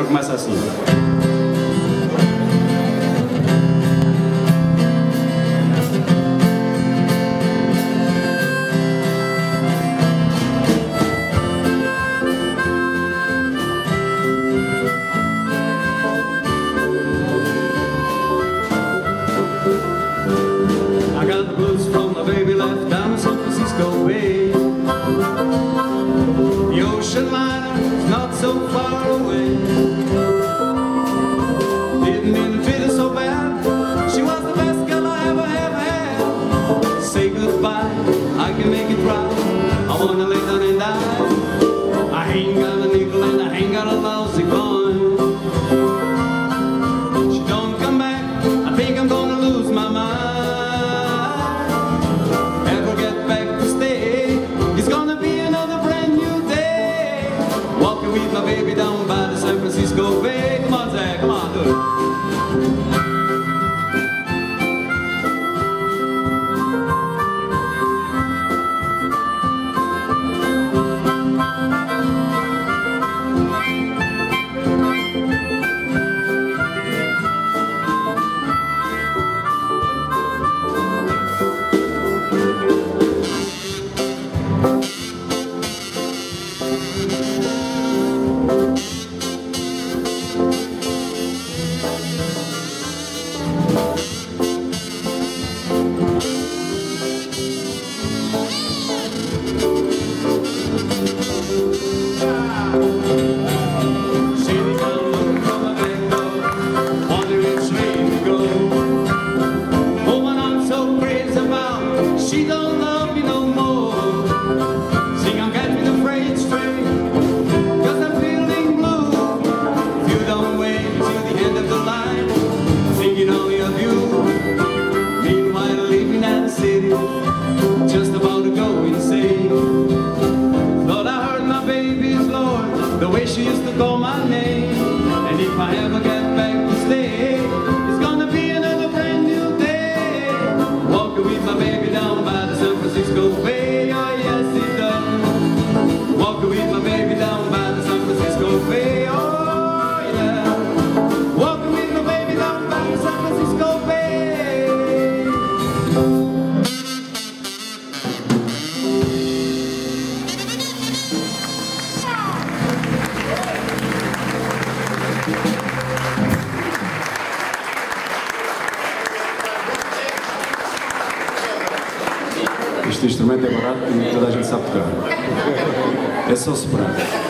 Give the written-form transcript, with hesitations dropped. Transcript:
agora começa assim. I got the blues from my baby left down in San Francisco Bay. The ocean liner is not so far away. Didn't mean to treat her so bad. She was the best girl I ever had. Say goodbye, I can make it right. I wanna lay down and die. I ain't got a nickel and I ain't got a lousy coin. She don't come back, I think I'm gonna lose my mind. With my baby down by the San Francisco Bay. Come on, Zach, come on, do it. She don't love me no more. Sing on, catch me the freight train, 'cause I'm feeling blue. If you don't wait till the end of the line, thinking only of you. Meanwhile living at the city, just about to go insane. Thought I heard my baby's Lord, the way she used to call my name. And if I ever get back to stay, it's gonna be another brand new day. Walking with my baby down by the San Francisco Bay, oh yes it does. Walking with my baby down by the San Francisco Bay, oh yeah. Walking with my baby down by the San Francisco Bay. Este instrumento é barato e toda a gente sabe tocar. É só soprar.